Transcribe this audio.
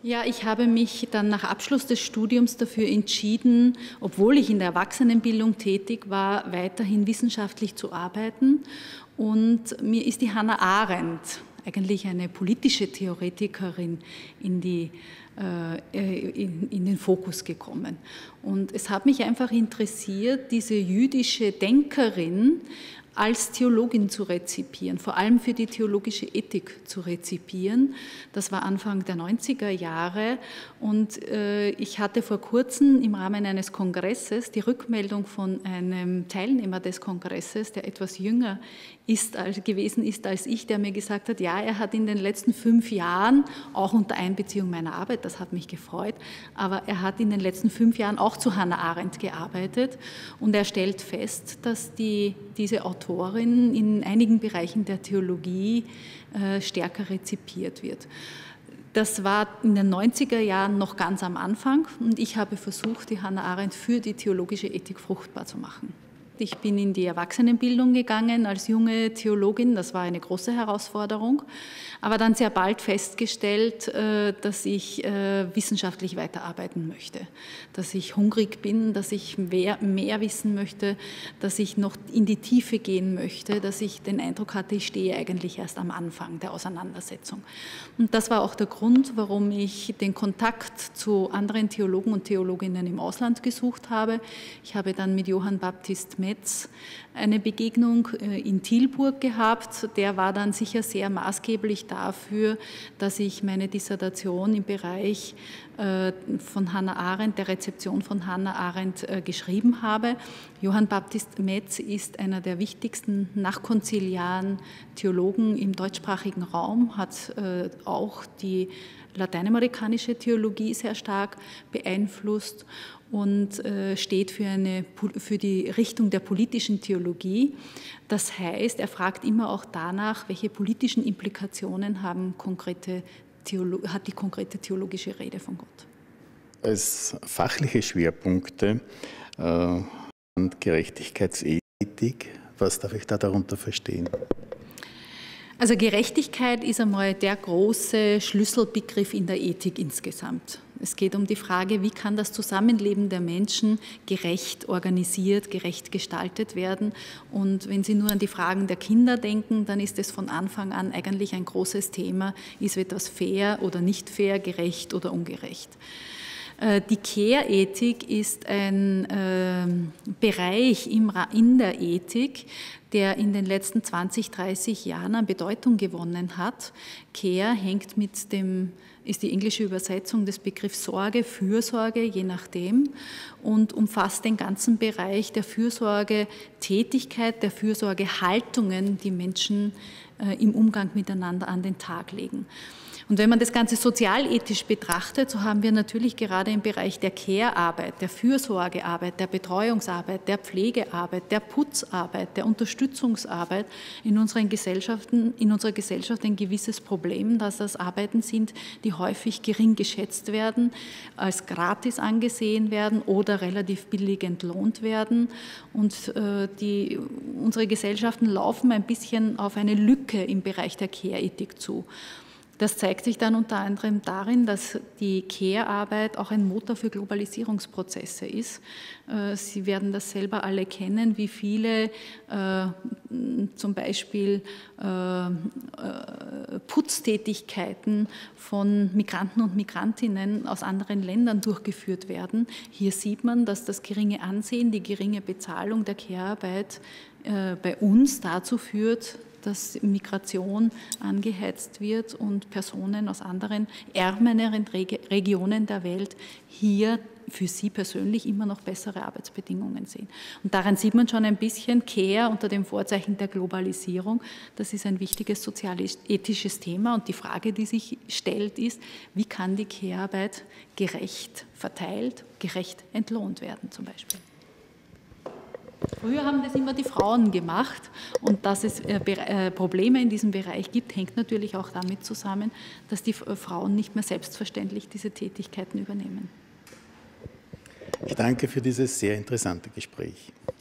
Ja, ich habe mich dann nach Abschluss des Studiums dafür entschieden, obwohl ich in der Erwachsenenbildung tätig war, weiterhin wissenschaftlich zu arbeiten. Und mir ist die Hannah Arendt, eigentlich eine politische Theoretikerin, in den Fokus gekommen. Und es hat mich einfach interessiert, diese jüdische Denkerin als Theologin zu rezipieren, vor allem für die theologische Ethik zu rezipieren. Das war Anfang der 90er Jahre und ich hatte vor kurzem im Rahmen eines Kongresses die Rückmeldung von einem Teilnehmer des Kongresses, der etwas jünger gewesen ist als ich, der mir gesagt hat, ja, er hat in den letzten 5 Jahren, auch unter Einbeziehung meiner Arbeit, das hat mich gefreut, aber er hat in den letzten 5 Jahren auch zu Hannah Arendt gearbeitet und er stellt fest, dass diese Autorin in einigen Bereichen der Theologie stärker rezipiert wird. Das war in den 90er Jahren noch ganz am Anfang und ich habe versucht, die Hannah Arendt für die theologische Ethik fruchtbar zu machen. Ich bin in die Erwachsenenbildung gegangen als junge Theologin, das war eine große Herausforderung, aber dann sehr bald festgestellt, dass ich wissenschaftlich weiterarbeiten möchte, dass ich hungrig bin, dass ich mehr wissen möchte, dass ich noch in die Tiefe gehen möchte, dass ich den Eindruck hatte, ich stehe eigentlich erst am Anfang der Auseinandersetzung. Und das war auch der Grund, warum ich den Kontakt zu anderen Theologen und Theologinnen im Ausland gesucht habe. Ich habe dann mit Johann Baptist Metz eine Begegnung in Tilburg gehabt. Der war dann sicher sehr maßgeblich dafür, dass ich meine Dissertation im Bereich von Hannah Arendt, der Rezeption von Hannah Arendt geschrieben habe. Johann Baptist Metz ist einer der wichtigsten nachkonziliaren Theologen im deutschsprachigen Raum, hat auch die lateinamerikanische Theologie sehr stark beeinflusst und steht für die Richtung der politischen Theologie. Das heißt, er fragt immer auch danach, welche politischen Implikationen hat die konkrete theologische Rede von Gott. Als fachliche Schwerpunkte Gerechtigkeitsethik, was darf ich da darunter verstehen? Also Gerechtigkeit ist einmal der große Schlüsselbegriff in der Ethik insgesamt. Es geht um die Frage, wie kann das Zusammenleben der Menschen gerecht organisiert, gerecht gestaltet werden. Und wenn Sie nur an die Fragen der Kinder denken, dann ist es von Anfang an eigentlich ein großes Thema, ist etwas fair oder nicht fair, gerecht oder ungerecht. Die Care-Ethik ist ein Bereich in der Ethik, der in den letzten 20, 30 Jahren an Bedeutung gewonnen hat. Care ist die englische Übersetzung des Begriffs Sorge, Fürsorge, je nachdem, und umfasst den ganzen Bereich der Fürsorgetätigkeit, der Fürsorgehaltungen, die Menschen im Umgang miteinander an den Tag legen. Und wenn man das Ganze sozialethisch betrachtet, so haben wir natürlich gerade im Bereich der Care-Arbeit, der Fürsorgearbeit, der Betreuungsarbeit, der Pflegearbeit, der Putzarbeit, der Unterstützungsarbeit in unserer Gesellschaft ein gewisses Problem, dass das Arbeiten sind, die häufig gering geschätzt werden, als gratis angesehen werden oder relativ billig entlohnt werden. Und unsere Gesellschaften laufen ein bisschen auf eine Lücke im Bereich der Care-Ethik zu. Das zeigt sich dann unter anderem darin, dass die Care-Arbeit auch ein Motor für Globalisierungsprozesse ist. Sie werden das selber alle kennen, wie viele zum Beispiel Putztätigkeiten von Migranten und Migrantinnen aus anderen Ländern durchgeführt werden. Hier sieht man, dass das geringe Ansehen, die geringe Bezahlung der Care-Arbeit bei uns dazu führt, dass Migration angeheizt wird und Personen aus anderen, ärmeren Regionen der Welt hier für sie persönlich immer noch bessere Arbeitsbedingungen sehen. Und daran sieht man schon ein bisschen Care unter dem Vorzeichen der Globalisierung. Das ist ein wichtiges sozialethisches Thema und die Frage, die sich stellt, ist, wie kann die Care-Arbeit gerecht verteilt, gerecht entlohnt werden zum Beispiel. Früher haben das immer die Frauen gemacht und dass es Probleme in diesem Bereich gibt, hängt natürlich auch damit zusammen, dass die Frauen nicht mehr selbstverständlich diese Tätigkeiten übernehmen. Ich danke für dieses sehr interessante Gespräch.